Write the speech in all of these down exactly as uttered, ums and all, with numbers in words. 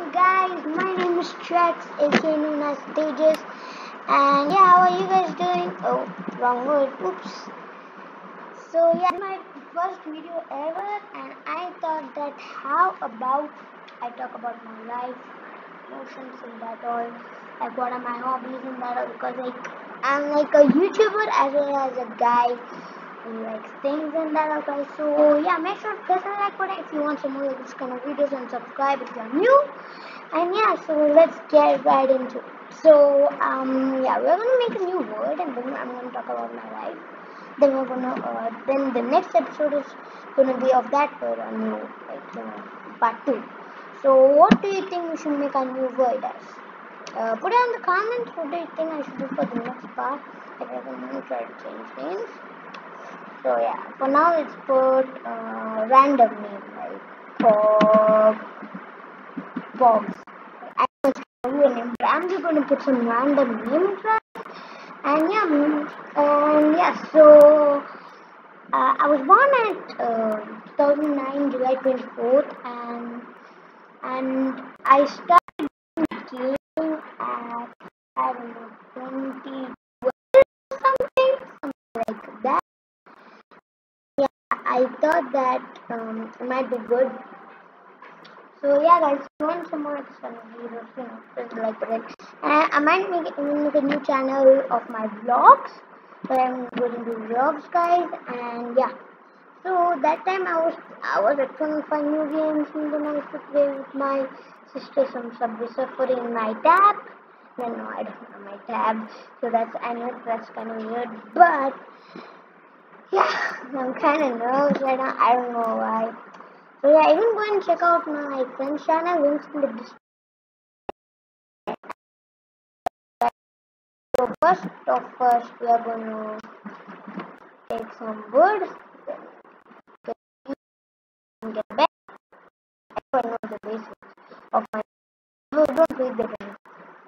guys, my name is Trex, aka known as Tejas, and yeah, how are you guys doing? Oh, wrong word, oops. So yeah, my first video ever, and I thought that how about I talk about my life, my emotions, and that all, like what are my hobbies and that all, because like I'm like a YouTuber as well as a guy who likes things and that all, guys. So yeah, make sure to press the like button if you want some more of this kind of videos and subscribe if you're new. And yeah, so let's get right into it. So um yeah, we're gonna make a new word, and then I'm gonna talk about my life. Then we're gonna uh, then the next episode is gonna be of that word, a new, like you know, part two. So what do you think we should make a new word as? Uh, put it in the comments. What do you think I should do for the next part? If I can try to change names. So yeah, for now let's put uh, random name like Bob, Bobs. I don't have a name, but I'm just gonna put some random name try. And yeah, mm, and yeah. So uh, I was born at uh, two thousand nine, July twenty-fourth, and and I started gaming at I don't know twenty something, something like that. Yeah, I thought that um, it might be good. So yeah, guys, if you want some more extra videos, you know, press the like button. And I might make, make a new channel of my vlogs, where I'm going to do vlogs, guys. And yeah, so that time I was I was exploring for new games, and then I used to play with my sister some Subway Surfer in my tab. No, no, I don't know my tab. So that's I know that's kind of weird, but yeah, I'm kind of nervous right now. I don't know why. So yeah, even go and check out my friend's channel. Links in the description. So first of first, we are going to take some wood, then get back. I know the basics of my. No, don't read the thing.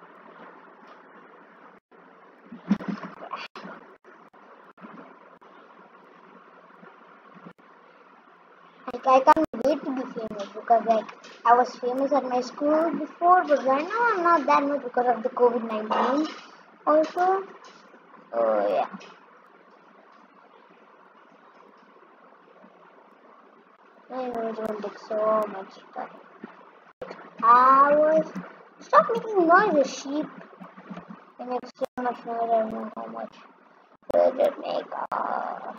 Like I can't wait to be famous because like I was famous at my school before, but right now I'm not that much because of the COVID nineteen. Also, oh yeah. I know it will take so much time. Hours. Stop making noise, sheep. They make so much noise. I don't know how much. Does it make? Uh,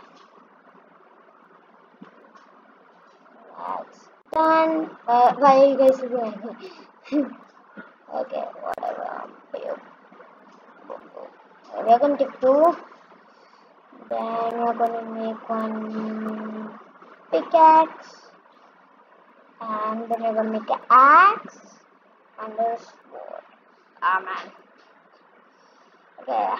that's done. Uh, why are you guys doing? Okay, whatever. Um, boom, boom, boom. We're gonna take two. Then we're gonna make one pickaxe, and then we're gonna make an axe and a sword. Ah man. Okay.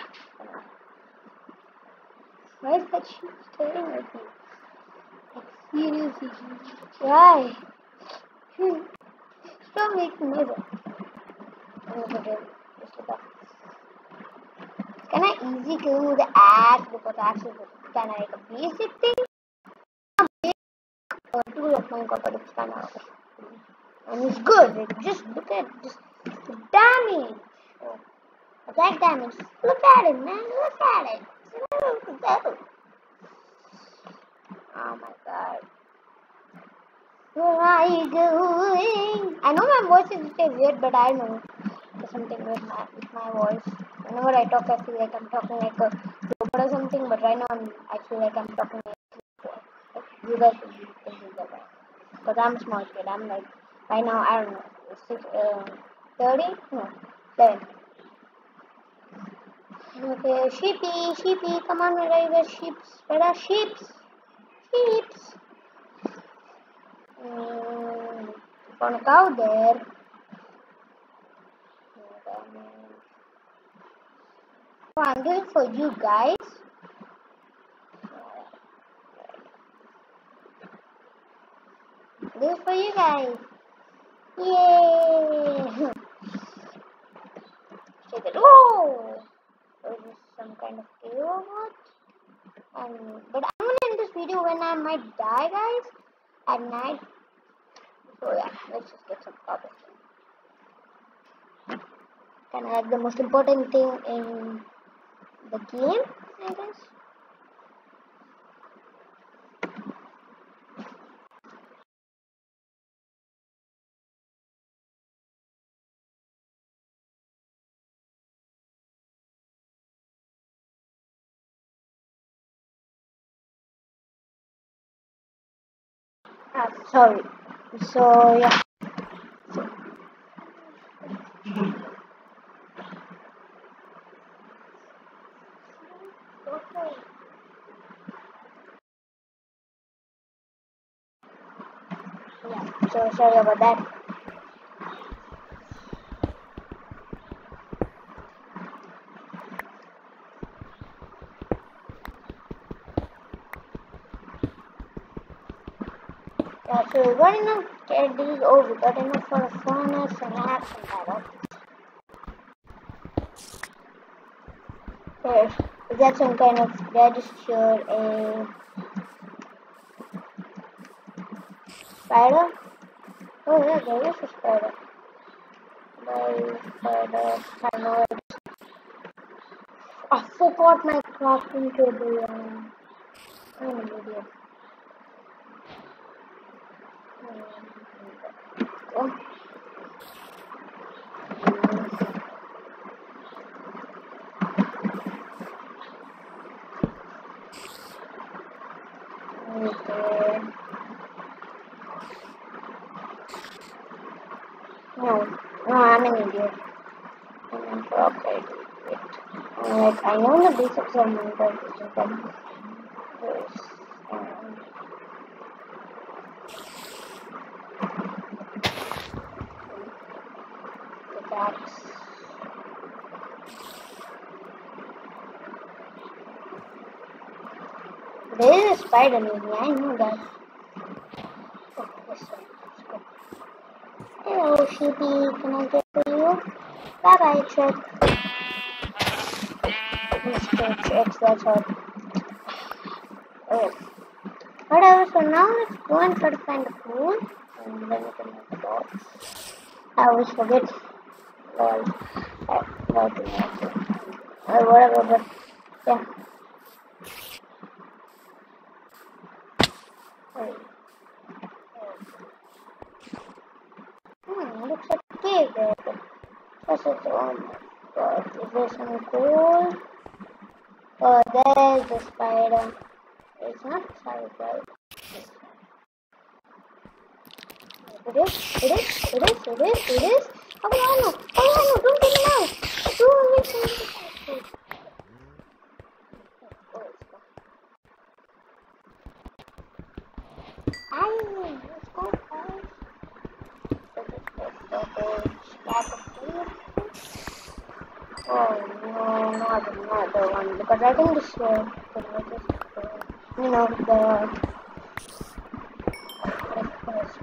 Why is that sheep staring at me? Like seriously, why? Stop making noise. Okay, just look up. Can I easy kill with the axe because axe is kind of like a basic thing? Uh, tool of mine got, but it's kind of and it's good. Like, just look at just the damage. Oh, attack damage. Look at it, man. Look at it. Oh my god. Where are you going? I know my voice is a bit weird, but I know there's something with my with my voice. Whenever I talk, I feel like I'm talking like a robot or something. But right now, I'm, I feel like I'm talking like, like you guys will be thinking that way. Because I'm a small kid. I'm like right now. I don't know, six, uh, thirty? No, seven. Okay, sheepy, sheepy, come on, where are you guys? Sheeps, where are sheeps? Sheeps. Mm, found a cow there. Oh, I'm doing for you guys. This is for you guys. Yay! Take it. Oh! Is this some kind of cave or what? Um, but I'm gonna end this video when I might die, guys, at night. So yeah, let's just get some cobblestone. kind of like the most important thing in the game, I guess. Ah, sorry. So yeah. Okay. Yeah. So sorry about that. Yeah. So we got enough candies. Oh, we got enough for a furnace and action battle. Here, is that some kind of register a spider? Oh yeah, there is a spider. There is a spider. I know it. I forgot my crafting table. Um, I'm an idiot. Oh. Okay. No, no, I'm an idiot. I'm an idiot. Like, I know the basics of Minecraft, which is like this. Um, the axe. There is a spider near me, I know that. Oh, this one. Let's go. Hello, sheepy. Can I get to you? Bye bye, Trick. Mister Tricks, that's all. Oh. Whatever, so now let's go and try to find the pool. And then we can make the box. I always forget. Lol. I forgot to make it. Or whatever, but yeah. Wait. Hmm, looks like a cave there. What's it? Oh my god. Is there some gold? Oh, there's the spider. It's not a spider, right? It is, it is, it is, it is, it is. Oh no, oh no, don't get me out. Don't make me. Oh, it's gone. Aye, let's go, guys. The whole stack of food. Oh no, not another one. Because I think this uh, the latest, uh, you know, the breakfast.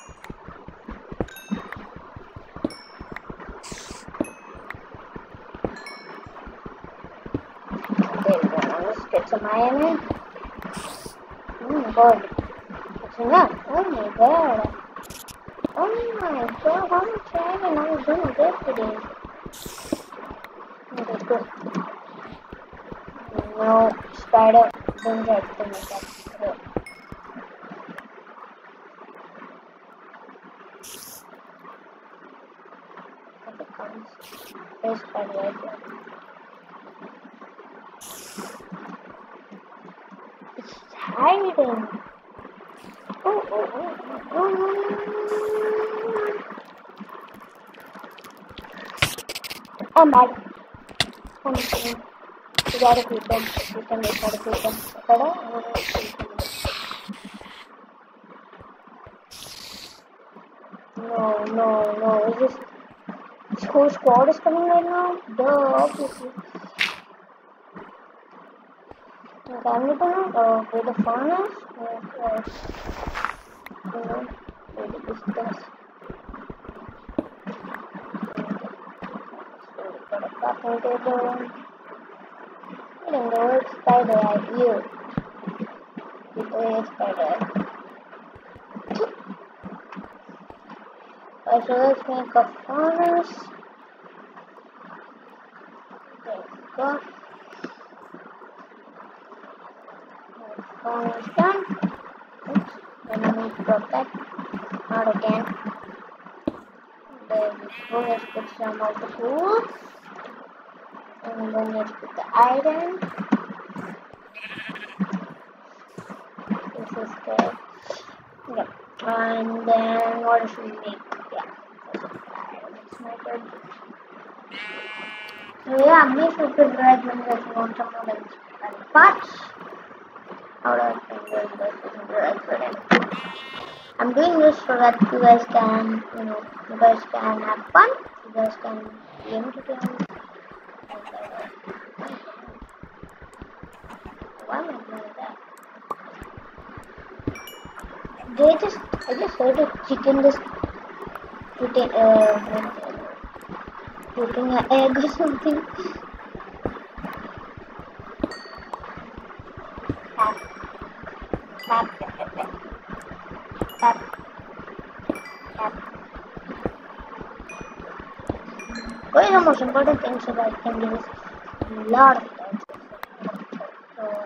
There we go. Now let's get some iron. Oh god, it's enough. Oh my god. Oh my god, how much iron are we gonna get today? Okay, good. No spider, don't get to make that. Good. If it comes, there's spider right there. It's hiding. Oh, oh, oh, oh, oh. I'm bad. I'm kidding. We gotta keep them. We can make gotta keep them. No, no, no. Is this this whole squad is coming right now? Duh, obviously. Okay, I'm gonna uh, with the furnace. Uh, you know, with this this. Got a crafting table. I don't know what spider are you? It's a spider. Uh, so let's make a furnace. go. Almost done. Oops. Then I need to drop that. Not again. Then let's put some of the tools. And then let's put the iron. This is the yeah. And then what should we make? Yeah. That's my turn. So yeah, make sure to drag when you want some more than parts. How do I think this drag for them? I'm doing this so that you guys can, you know, you guys can have fun. You guys can be entertained. Why am I doing that? They just, I just heard a chicken just putting, uh, putting an egg or something. Tap, tap, tap, tap, tap, tap. What is the most important thing so that I can do this a lot of times? So,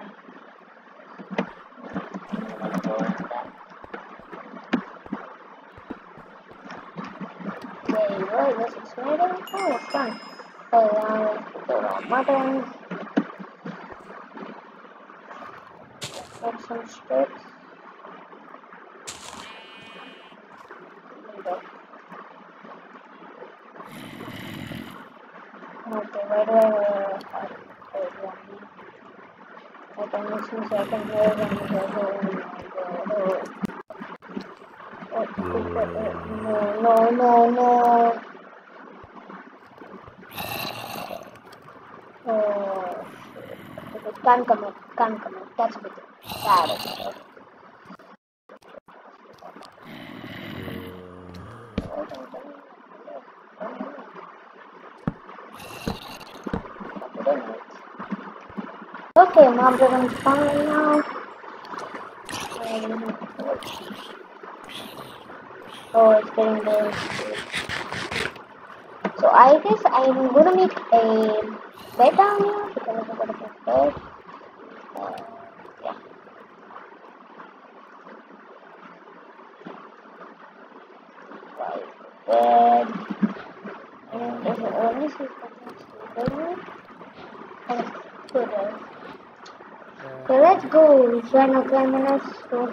there you go, this is exciting. Oh, it's fun. So now let's put the raw mutton. Add some strips. There you go. Okay, why do I uh, have one? I can miss me second here and go. No, no, no, no. Oh, it can't come out, can't come out. That's a bit bad. Okay. Okay, mobs are gonna spawn right now. Oh, it's getting there. So I guess I'm gonna make a bed down here because I'm gonna put bed. Uh, yeah. Right. Bed. And if it only says bed, and put it. So let's go. Try not climbing us. So.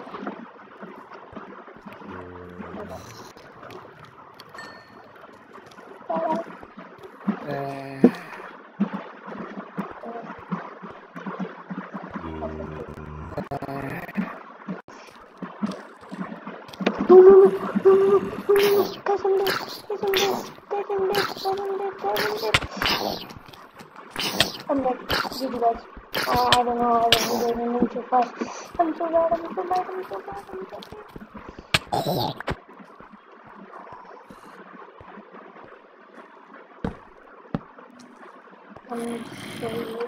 No, no, no, no, no, no, no, no, guys, I'm dead, guys, I'm dead, guys, I'm dead, guys, I'm dead, guys, I'm dead. I'm dead, G G guys. Uh, I don't know, I don't know, I don't know too fast. I'm so bad, I'm so bad, I'm so bad, I'm so bad. I'm so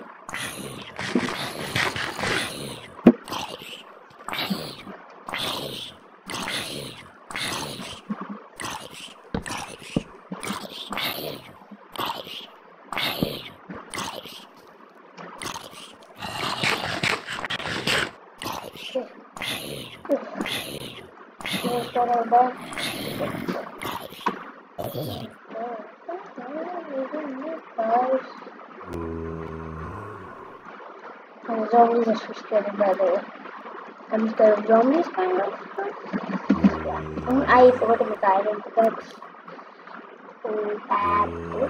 Let's get our bed. And zombies are so scary, by the way. I'm scared of zombies, kind of. Yeah. Um, I forgot about the iron pickaxe. Oh, tap.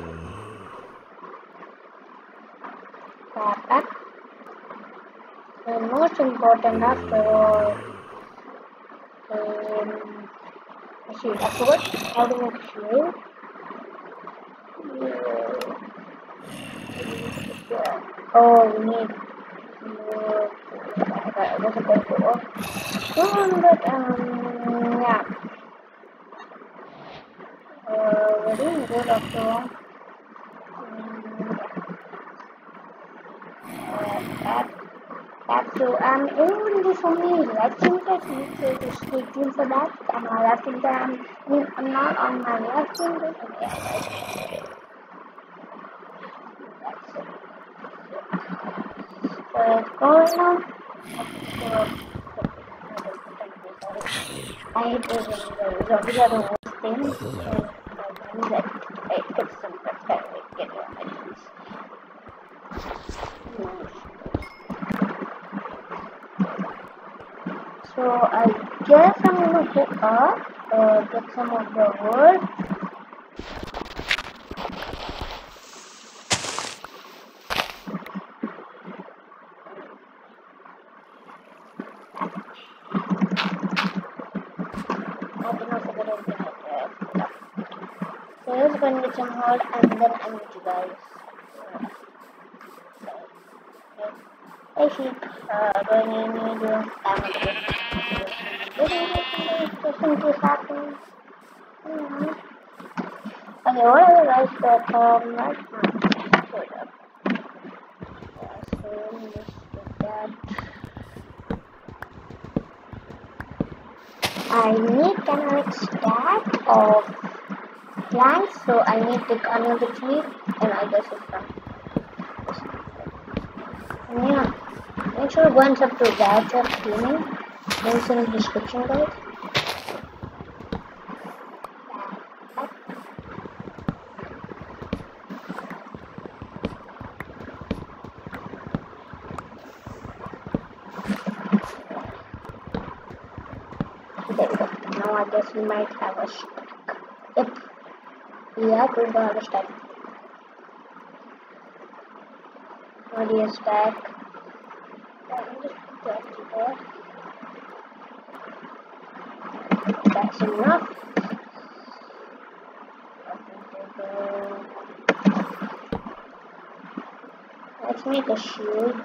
Tap, tap. And most important after all, um, actually, I forgot how to make shield. Yeah. Oh, we need. Uh, I wasn't going to work. Um, but, um, yeah. Uh, we're doing good after all. Um, uh, that, that, so, um, everyone will do so many live streams that you need to, to stay tuned for that. And my live streams that I'm, I mean, I'm not on my live stream, but, okay, yeah, that's it. So let's go right now. I hate those zombies. Zombies are the worst thing. And my guns that I get some perspective. Get your items. So I guess I'm gonna go up, uh, get some of the wood. So let's go and get some wood and then I'll meet you guys. Hey sheep, uh, do I need me to I'm gonna get something to happen. Okay, whatever guys, but um, right now, straight up. Yeah, so let me just get that. I need kind of like stack of planks, so I need to take another tree, and I guess it's done. And yeah, make sure to go and subscribe to Gadget Gaming. Links in the description, guys. There we go. Now I guess we might have a stack. Yep. Yeah, we're gonna have a stack. What do you stack? Let me just put that there. That's enough. Let's make a shield.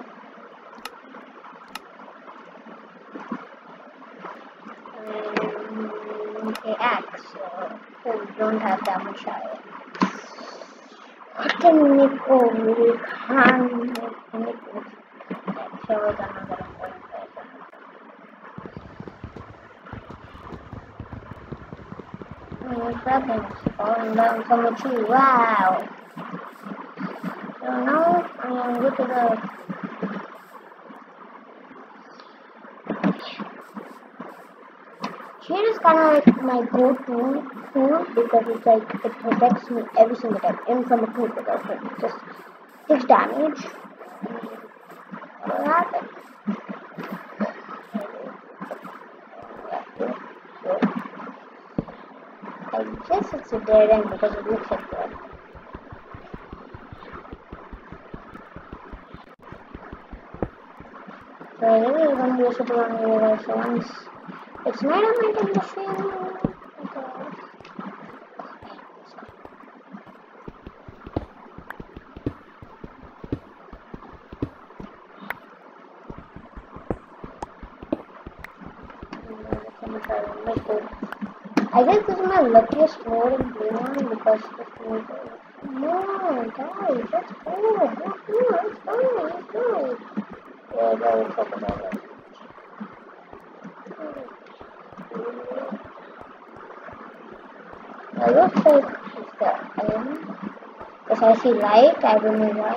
Okay, axe. So we don't have that much iron. What can we make? Oh, we can make anything. Let's show it another one. Oh, nothing's falling down from the tree. Wow. So now I'm gonna go to the shield is kind of like my go-to tool because it's like it protects me every single time, even from a creeper. It just takes damage. What will happen? I guess it's a dead end because it looks like that. So I really want to use it around here. So once it's not a mint in the field. I guess this is my luckiest mode in Playground because this mode is no guys, let's go, let's go, let's go, let's go. Yeah, that was talk about that. It looks like it's the iron. Because I see light, I don't know why.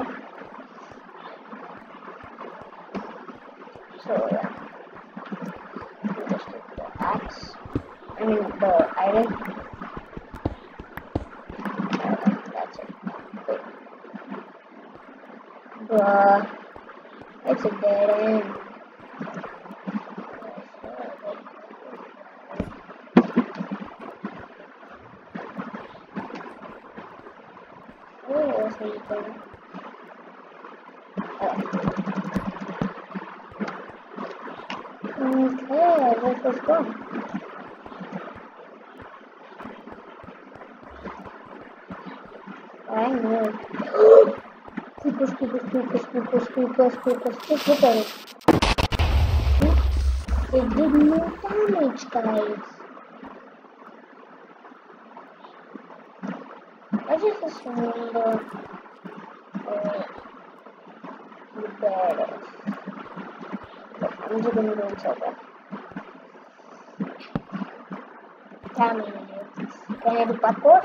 So yeah. Just take the axe. I mean the iron. Uh, that's it. Wait. Bruh. It's a dead end. Oh, something. Oh. Okay, let's just go. I know. Creepers, creepers, creepers, creepers, creepers, creepers, creepers. It did no damage, guys. I just assumed the uh, bed. I'm just gonna go inside that. Damn it. Can I do parkour?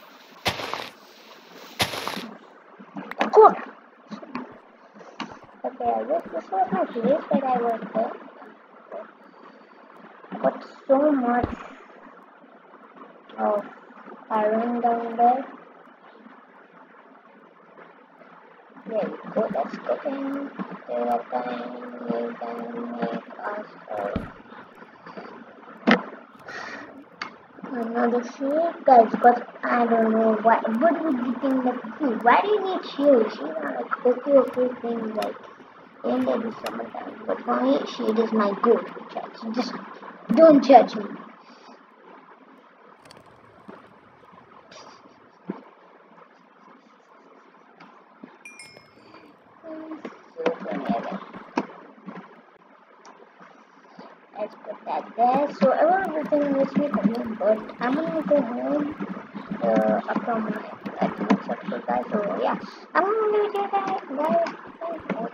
Parkour! there. This, this was my place that I was there. I got so much of iron down there. There we go, let's go in. There time we can make us a another shield, guys, because I don't know why. What would you think that you? Why do you need shield? Shield are like okay, okay things like in the December time. But for me, shield is my go-to chat. So just don't judge me. Let's put that there. So I want everything in this week, but I'm gonna go home uh, from my advanced episode, guys. So yeah, I'm gonna leave it here, guys. Guys,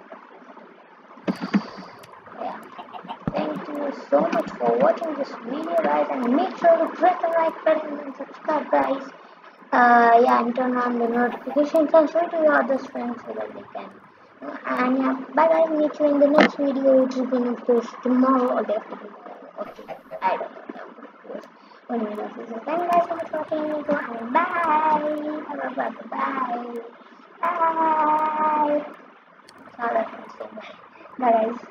yeah. Thank you so much for watching this video, guys, and make sure to press the like button and subscribe, guys. Uh, yeah, and turn on the notifications and show it to your other friends so that they can. Uh, and yeah, bye guys. Meet you in the next video, which is going to post tomorrow or day after tomorrow. Or I don't know. When we know this is thank you guys so much for watching me. And bye. Bye bye bye bye. Bye. Bye. Bye guys.